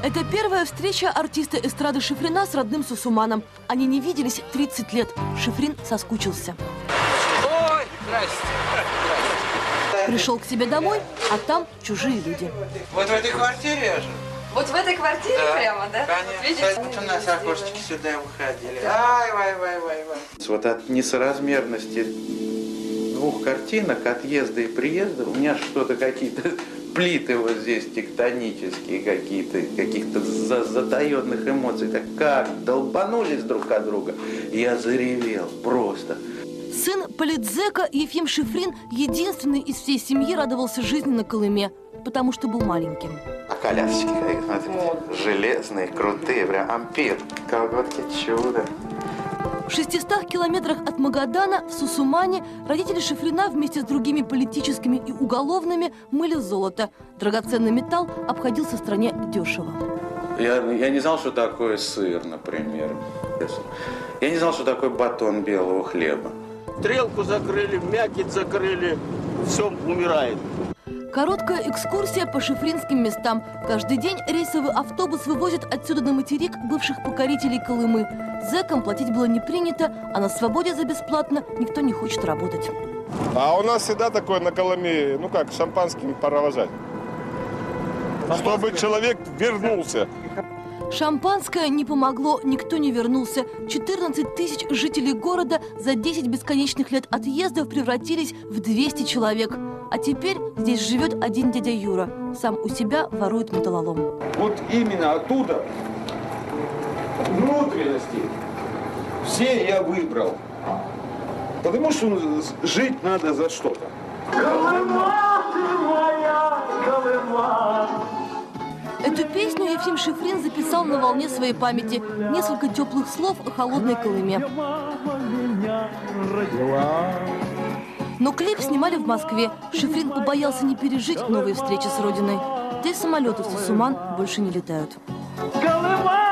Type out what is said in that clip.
Это первая встреча артиста эстрады Шифрина с родным Сусуманом. Они не виделись 30 лет. Шифрин соскучился. Ой, здрасте. Пришел к себе домой, а там чужие люди. Вот в этой квартире я живу. Вот в этой квартире прямо, да? Конечно. Видите? Вот у нас окошечки сюда выходили. Ай. Вот от несоразмерности двух картинок, отъезда и приезда, у меня что-то какие-то плиты вот здесь тектонические, каких-то затаенных эмоций. Так как долбанулись друг от друга. Я заревел просто. Сын политзека Ефим Шифрин единственный из всей семьи радовался жизни на Колыме, потому что был маленьким. А колясочки, смотрите, железные, крутые, прям ампир. Колготки чудо. В 600 километрах от Магадана, в Сусумане, родители Шифрина вместе с другими политическими и уголовными мыли золото. Драгоценный металл обходился стране дешево. Я не знал, что такое сыр, например. Я не знал, что такое батон белого хлеба. Стрелку закрыли, мякоть закрыли, все умирает. Короткая экскурсия по шифринским местам. Каждый день рейсовый автобус вывозит отсюда на материк бывших покорителей Колымы. Зэкам платить было не принято, а на свободе за бесплатно никто не хочет работать. А у нас всегда такое на Колыме, шампанским провожать. Чтобы человек вернулся. Шампанское не помогло, никто не вернулся. 14 тысяч жителей города за 10 бесконечных лет отъездов превратились в 200 человек. А теперь здесь живет один дядя Юра. Сам у себя ворует металлолом. Вот именно оттуда, внутренности, все я выбрал. Потому что жить надо за что-то. Колыма ты моя, Колыма. Эту песню Ефим Шифрин записал на волне своей памяти. Несколько теплых слов о холодной Колыме. Но клип снимали в Москве. Шифрин побоялся не пережить новые встречи с родиной. Да и самолеты в Сусуман больше не летают. Колыма!